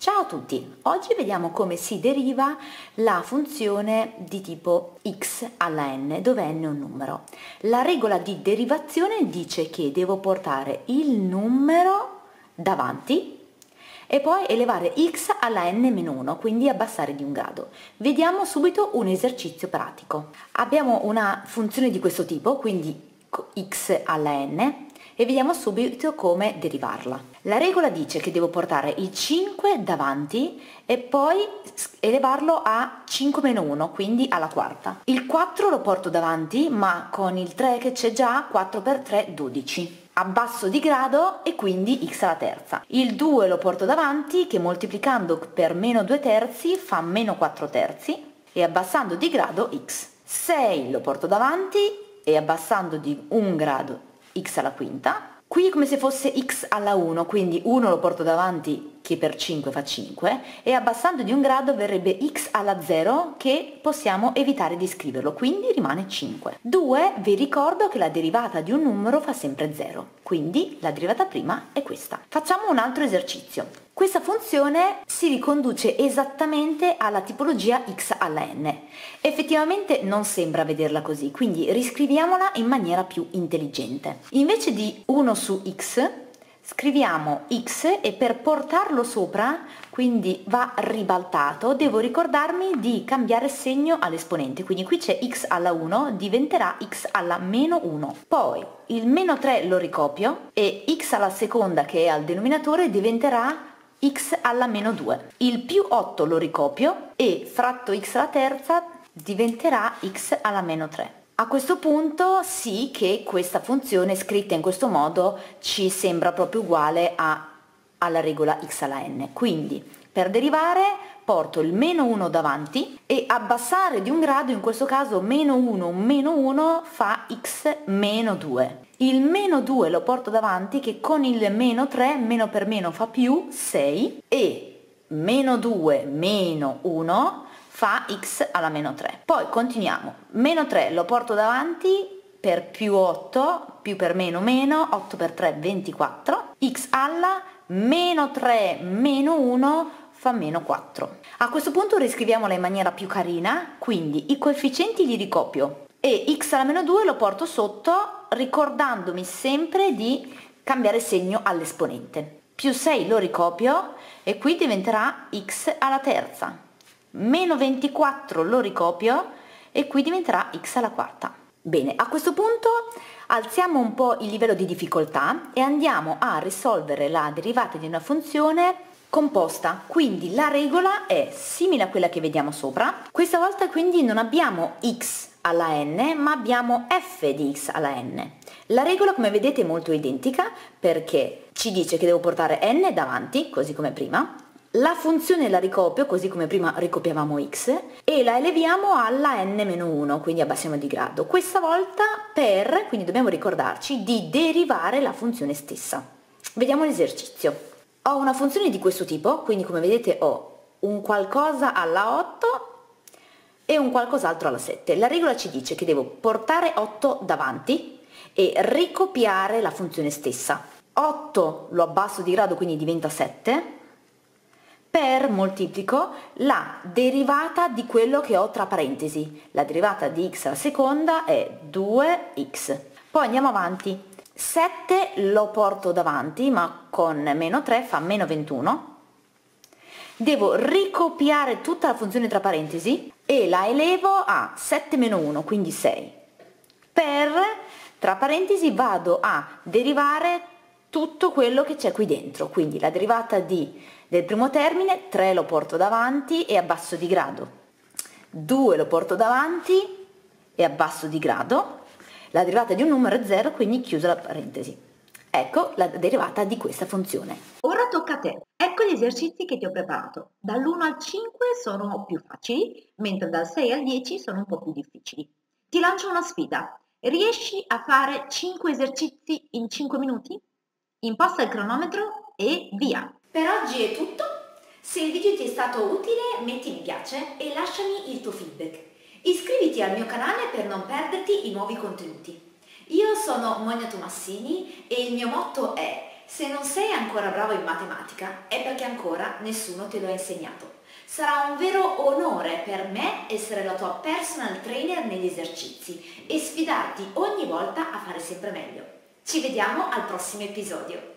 Ciao a tutti, oggi vediamo come si deriva la funzione di tipo x alla n, dove n è un numero. La regola di derivazione dice che devo portare il numero davanti e poi elevare x alla n-1, quindi abbassare di un grado. Vediamo subito un esercizio pratico. Abbiamo una funzione di questo tipo, quindi x alla n, e vediamo subito come derivarla. La regola dice che devo portare il 5 davanti e poi elevarlo a 5-1, quindi alla quarta. Il 4 lo porto davanti, ma con il 3 che c'è già, 4 per 3, 12. Abbasso di grado e quindi x alla terza. Il 2 lo porto davanti, che moltiplicando per meno 2 terzi fa meno 4 terzi, e abbassando di grado x. 6 lo porto davanti e abbassando di un grado x alla quinta. Qui è come se fosse x alla 1, quindi 1 lo porto davanti che per 5 fa 5 e abbassando di un grado verrebbe x alla 0 che possiamo evitare di scriverlo, quindi rimane 5. 2, vi ricordo che la derivata di un numero fa sempre 0, quindi la derivata prima è questa. Facciamo un altro esercizio. Questa funzione si riconduce esattamente alla tipologia x alla n. Effettivamente non sembra vederla così, quindi riscriviamola in maniera più intelligente. Invece di 1 su x, scriviamo x e per portarlo sopra, quindi va ribaltato, devo ricordarmi di cambiare segno all'esponente. Quindi qui c'è x alla 1, diventerà x alla meno 1. Poi il meno 3 lo ricopio e x alla seconda, che è al denominatore, diventerà x alla meno 2. Il più 8 lo ricopio e fratto x alla terza diventerà x alla meno 3. A questo punto sì che questa funzione scritta in questo modo ci sembra proprio uguale alla regola x alla n. Quindi per derivare porto il meno 1 davanti e abbassare di un grado, in questo caso meno 1 fa x meno 2. Il meno 2 lo porto davanti, che con il meno 3 meno per meno fa più 6 e meno 2 meno 1 fa x alla meno 3. Poi continuiamo, meno 3 lo porto davanti per più 8, più per meno meno, 8 per 3 24, x alla meno 3 meno 1 fa meno 4. A questo punto riscriviamola in maniera più carina, quindi i coefficienti li ricopio e x alla meno 2 lo porto sotto, ricordandomi sempre di cambiare segno all'esponente. Più 6 lo ricopio e qui diventerà x alla terza. Meno 24 lo ricopio e qui diventerà x alla quarta. Bene, a questo punto alziamo un po' il livello di difficoltà e andiamo a risolvere la derivata di una funzione composta. Quindi la regola è simile a quella che vediamo sopra. Questa volta quindi non abbiamo x alla n, ma abbiamo f di x alla n. La regola, come vedete, è molto identica perché ci dice che devo portare n davanti, così come prima. La funzione la ricopio, così come prima ricopiavamo x, e la eleviamo alla n-1, quindi abbassiamo di grado. Questa volta quindi dobbiamo ricordarci di derivare la funzione stessa. Vediamo l'esercizio. Ho una funzione di questo tipo, quindi come vedete ho un qualcosa alla 8 e un qualcos'altro alla 7. La regola ci dice che devo portare 8 davanti e ricopiare la funzione stessa. 8 lo abbasso di grado, quindi diventa 7, per moltiplico la derivata di quello che ho tra parentesi. La derivata di x alla seconda è 2x. Poi andiamo avanti. 7 lo porto davanti, ma con meno 3 fa meno 21. Devo ricopiare tutta la funzione tra parentesi e la elevo a 7 meno 1, quindi 6. Tra parentesi vado a derivare tutto quello che c'è qui dentro, quindi la derivata del primo termine, 3 lo porto davanti e abbasso di grado, 2 lo porto davanti e abbasso di grado, la derivata di un numero è 0, quindi chiuso la parentesi. Ecco la derivata di questa funzione. Ora tocca a te. Ecco gli esercizi che ti ho preparato. Dall'1 al 5 sono più facili, mentre dal 6 al 10 sono un po' più difficili. Ti lancio una sfida. Riesci a fare 5 esercizi in 5 minuti? Imposta il cronometro e via! Per oggi è tutto. Se il video ti è stato utile, metti mi piace e lasciami il tuo feedback. Iscriviti al mio canale per non perderti i nuovi contenuti. Io sono Monia Tomassini e il mio motto è: Se non sei ancora bravo in matematica è perché ancora nessuno te lo ha insegnato. Sarà un vero onore per me essere la tua personal trainer negli esercizi e sfidarti ogni volta a fare sempre meglio. Ci vediamo al prossimo episodio.